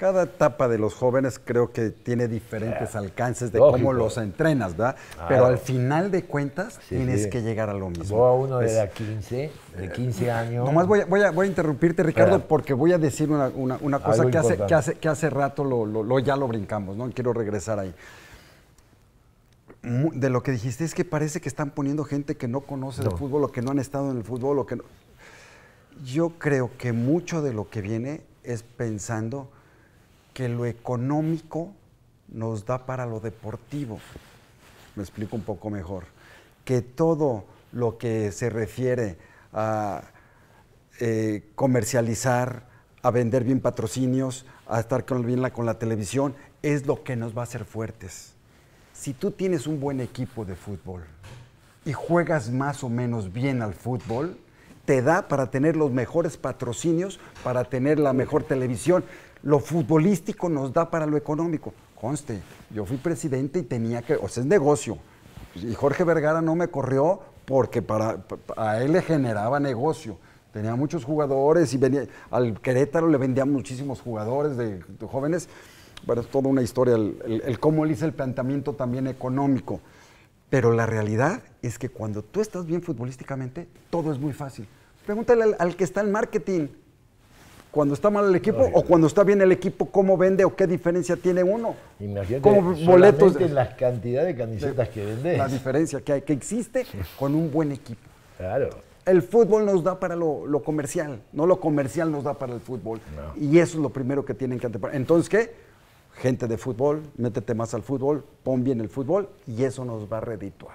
Cada etapa de los jóvenes creo que tiene diferentes alcances de lógico. cómo los entrenas, ¿verdad? Pero al final de cuentas tienes que llegar a lo mismo. Vos a uno de la 15, de 15 años... Nomás voy a interrumpirte, Ricardo, porque voy a decir una cosa que hace rato ya lo brincamos, ¿no? Quiero regresar ahí. De lo que dijiste es que parece que están poniendo gente que no conoce de fútbol o que no han estado en el fútbol. O que no. Yo creo que mucho de lo que viene es pensando que lo económico nos da para lo deportivo. Me explico un poco mejor. Que todo lo que se refiere a comercializar, a vender bien patrocinios, a estar bien con la televisión, es lo que nos va a hacer fuertes. Si tú tienes un buen equipo de fútbol y juegas más o menos bien al fútbol, te da para tener los mejores patrocinios, para tener la mejor televisión. Lo futbolístico nos da para lo económico. Conste, yo fui presidente y tenía que, o sea, es negocio. Y Jorge Vergara no me corrió porque a él le generaba negocio. Tenía muchos jugadores y al Querétaro le vendían muchísimos jugadores de jóvenes. Bueno, es toda una historia, el cómo él hizo el planteamiento también económico. Pero la realidad es que cuando tú estás bien futbolísticamente, todo es muy fácil. Pregúntale al que está en marketing, cuando está mal el equipo o cuando está bien el equipo, cómo vende o qué diferencia tiene uno. Imagínate, como boletos, las cantidades de camisetas que vendés. La diferencia que existe con un buen equipo. Claro. El fútbol nos da para lo comercial, no lo comercial nos da para el fútbol. No. Y eso es lo primero que tienen que anteponer. Entonces, ¿qué? Gente de fútbol, métete más al fútbol, pon bien el fútbol y eso nos va a redituar.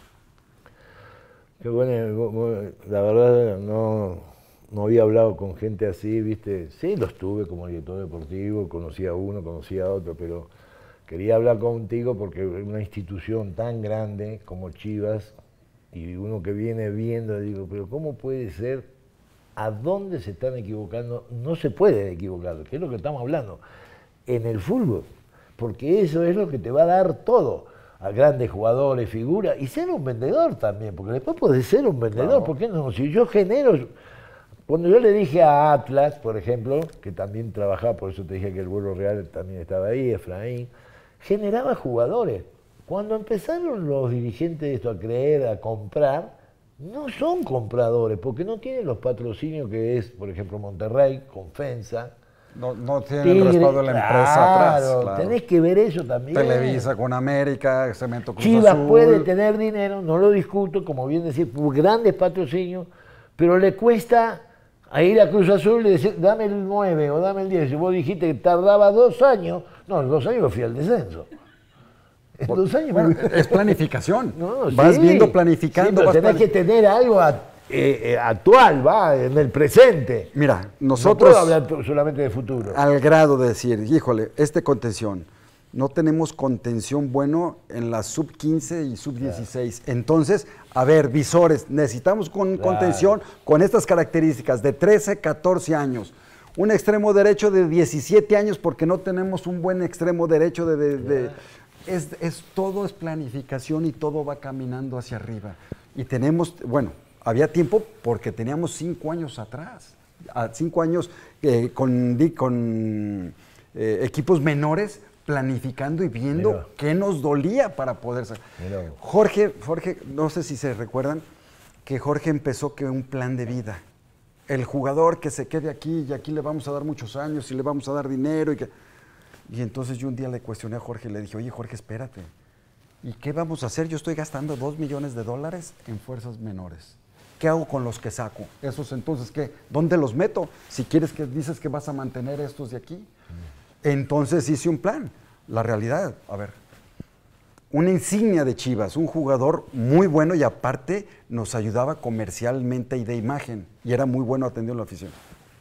Qué bueno, la verdad no había hablado con gente así, ¿viste? Sí, los tuve como director deportivo, conocía a uno, conocía a otro, pero quería hablar contigo porque una institución tan grande como Chivas y uno que viene viendo, digo, pero ¿cómo puede ser? ¿A dónde se están equivocando? No se puede equivocar, que es lo que estamos hablando. En el fútbol, porque eso es lo que te va a dar todo, a grandes jugadores, figuras, y ser un vendedor también, porque después podés ser un vendedor, claro. ¿Por qué no? Si yo genero, cuando yo le dije a Atlas, por ejemplo, que también trabajaba, por eso te dije que el Vuelo Real también estaba ahí, Efraín, generaba jugadores. Cuando empezaron los dirigentes de esto a creer, a comprar, no son compradores, porque no tienen los patrocinios que es, por ejemplo, Monterrey, con FENSA. No tienen el respaldo de la empresa atrás. Claro. Tenés que ver eso también. Televisa con América, Cemento Cruz Chivas Azul. puede tener dinero, no lo discuto, como bien decir, grandes patrocinios, pero le cuesta a ir a Cruz Azul y decir, dame el 9 o dame el 10. Si vos dijiste que tardaba 2 años, no, en 2 años me fui al descenso. En 2 años bueno, es planificación. No, vas sí, viendo, planificando. Sí, pero tenés que tener algo actual, va, en el presente. Mira, nosotros... No puedo hablar solamente de futuro. Al grado de decir, híjole, contención, no tenemos contención bueno en la sub-15 y sub-16. Claro. Entonces, a ver, visores, necesitamos contención con estas características de 13, 14 años. Un extremo derecho de 17 años porque no tenemos un buen extremo derecho todo es planificación y todo va caminando hacia arriba. Y tenemos, bueno, había tiempo porque teníamos 5 años atrás, 5 años con equipos menores planificando y viendo qué nos dolía para poder ser. Jorge, no sé si se recuerdan que Jorge empezó que un plan de vida. El jugador que se quede aquí y aquí le vamos a dar muchos años y le vamos a dar dinero. Y entonces yo un día le cuestioné a Jorge y le dije, oye Jorge, espérate, ¿y qué vamos a hacer? Yo estoy gastando $2 millones en fuerzas menores. ¿Qué hago con los que saco? Esos entonces, ¿qué? ¿Dónde los meto? Si quieres que dices que vas a mantener estos de aquí. Entonces hice un plan. La realidad, a ver, una insignia de Chivas, un jugador muy bueno y aparte nos ayudaba comercialmente y de imagen. Y era muy bueno atendiendo a la afición.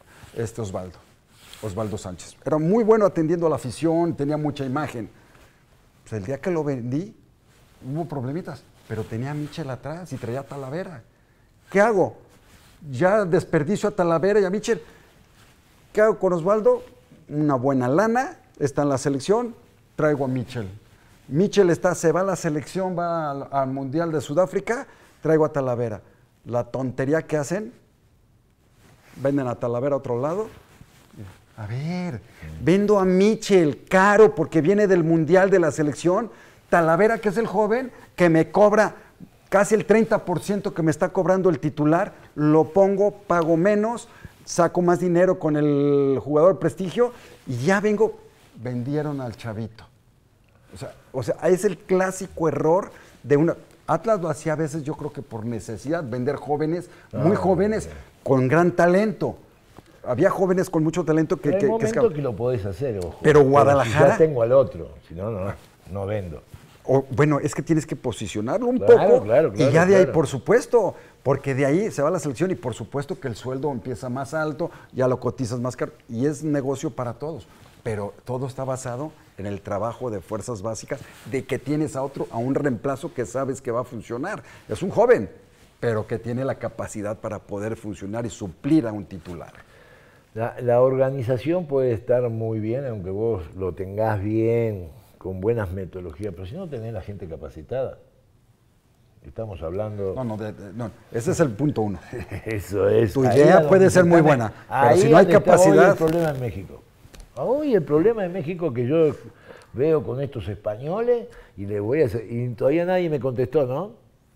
Osvaldo Sánchez. Era muy bueno atendiendo a la afición, tenía mucha imagen. Pues el día que lo vendí, hubo problemitas, pero tenía a Michel atrás y traía a Talavera. ¿Qué hago? Ya desperdicio a Talavera y a Michel. ¿Qué hago con Osvaldo? Una buena lana, está en la selección, traigo a Michel. Michel se va a la selección, va al Mundial de Sudáfrica, traigo a Talavera. La tontería que hacen, venden a Talavera a otro lado. A ver, vendo a Michel caro porque viene del Mundial de la selección. Talavera, que es el joven, que me cobra casi el 30% que me está cobrando el titular, lo pongo, pago menos, saco más dinero con el jugador prestigio y ya vendieron al chavito. O sea, es el clásico error de una... Atlas lo hacía a veces, yo creo que por necesidad, vender jóvenes, muy jóvenes, con gran talento. Había jóvenes con mucho talento que... Hay momentos que lo podés hacer, ojo. Pero Guadalajara... Si ya tengo al otro, si no, no vendo. Bueno, es que tienes que posicionarlo un poco y ya de ahí, por supuesto, porque de ahí se va la selección y por supuesto que el sueldo empieza más alto, ya lo cotizas más caro y es negocio para todos. Pero todo está basado en el trabajo de fuerzas básicas, de que tienes a un reemplazo que sabes que va a funcionar. Es un joven, pero que tiene la capacidad para poder funcionar y suplir a un titular. La organización puede estar muy bien, aunque vos lo tengas bien, con buenas metodologías, pero si no tenés la gente capacitada. Estamos hablando... No, ese es el punto uno. Eso es. Tu idea puede ser muy buena, pero si no hay capacidad... Hoy el problema en México. Hoy el problema en México que yo veo con estos españoles y todavía nadie me contestó, ¿no?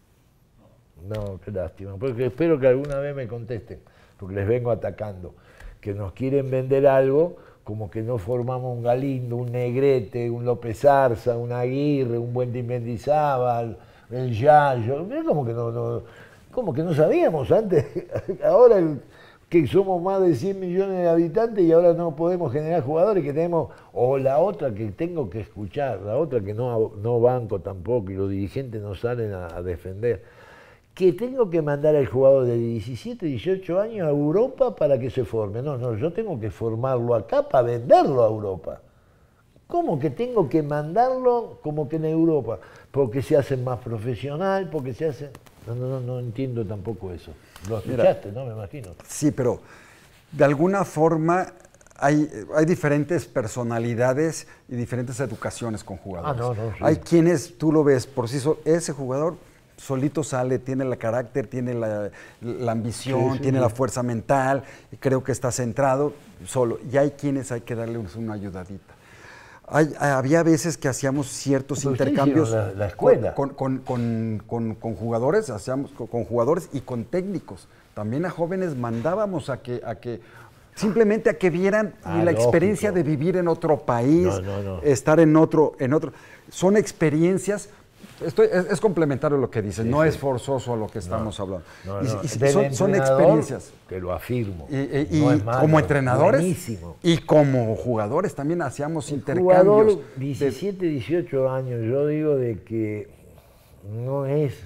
No, qué lástima, porque espero que alguna vez me contesten, porque les vengo atacando, que nos quieren vender algo como que no formamos un Galindo, un Negrete, un López Arza, un Aguirre, un Buendín Mendizábal, el Yayo, como que no sabíamos antes, ahora que somos más de 100 millones de habitantes y ahora no podemos generar jugadores que tenemos, o la otra que tengo que escuchar, la otra que no banco tampoco y los dirigentes no salen a defender, que tengo que mandar al jugador de 17, 18 años a Europa para que se forme. No, yo tengo que formarlo acá para venderlo a Europa. ¿Cómo que tengo que mandarlo como que en Europa? Porque se hacen más profesional, porque se hacen... No entiendo tampoco eso. Lo escuchaste, ¿no? Me imagino. Sí, pero de alguna forma hay diferentes personalidades y diferentes educaciones con jugadores. Sí. Hay quienes, tú lo ves, por sí solo, ese jugador solito sale, tiene el carácter, tiene la ambición, tiene la fuerza mental, y creo que está centrado solo. Y hay quienes hay que darle una ayudadita. Había veces que hacíamos ciertos intercambios la escuela. Con jugadores, hacíamos con jugadores y con técnicos. También a jóvenes mandábamos simplemente a que vieran la experiencia de vivir en otro país, estar en otro. Son experiencias. Es complementario lo que dices, no es forzoso a lo que estamos hablando. Son experiencias. Te lo afirmo. Y no es malo, como entrenadores buenísimo. Y como jugadores también hacíamos intercambios. Jugador 17, 18 años, yo digo de que no es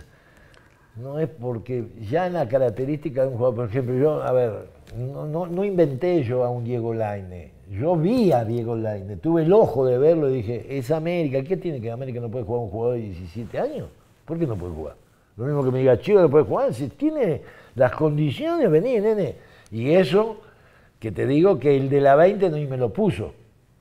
porque ya en la característica de un jugador, por ejemplo, no inventé yo a un Diego Lainez. Yo vi a Diego Lainez, tuve el ojo de verlo y dije, es América, ¿qué tiene que América no puede jugar un jugador de 17 años? ¿Por qué no puede jugar? Lo mismo que me diga Chivo no puede jugar, si tiene las condiciones, vení, nene. Y eso, que te digo que el de la 20 no me lo puso.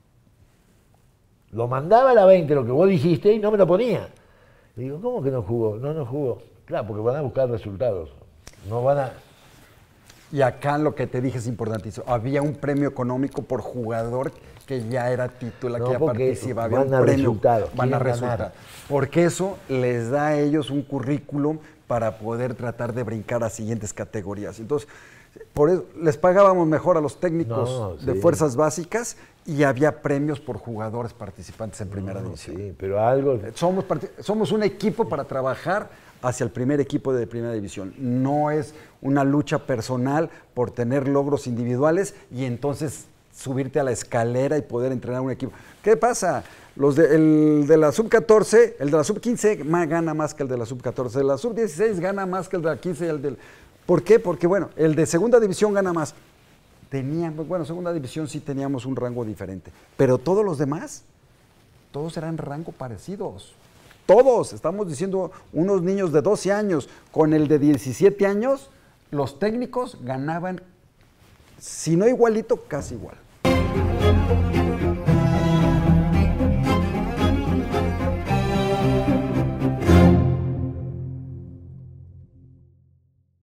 Lo mandaba a la 20, lo que vos dijiste, y no me lo ponía. Le digo, ¿cómo que no jugó? No jugó. Claro, porque van a buscar resultados. No van a... Y acá lo que te dije es importantísimo. Había un premio económico por jugador que ya era titular, que ya participaba. Había un premio. Van a resultar. Porque eso les da a ellos un currículum para poder tratar de brincar a siguientes categorías. Entonces, por eso les pagábamos mejor a los técnicos de fuerzas básicas y había premios por jugadores participantes en primera división. Sí, pero algo... Somos un equipo para trabajar hacia el primer equipo de primera división. No es una lucha personal por tener logros individuales y entonces subirte a la escalera y poder entrenar un equipo. ¿Qué pasa? El de la sub-14, el de la sub-15 gana más que el de la sub-14, el de la sub-16 gana más que el de la 15 y el del... ¿Por qué? Porque, bueno, el de segunda división gana más. Segunda división sí teníamos un rango diferente, pero todos los demás, todos eran rango parecidos. Todos, estamos diciendo unos niños de 12 años con el de 17 años, los técnicos ganaban, si no igualito, casi igual.